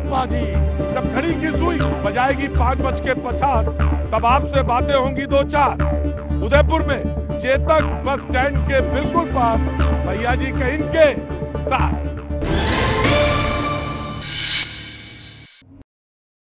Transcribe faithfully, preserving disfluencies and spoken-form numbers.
बाजी। जब घड़ी की सुई बजाएगी पांच बज के पचास, तब आपसे बातें होंगी दो चार। उदयपुर में चेतक बस स्टैंड के बिल्कुल पास भैया जी कहीं के साथ।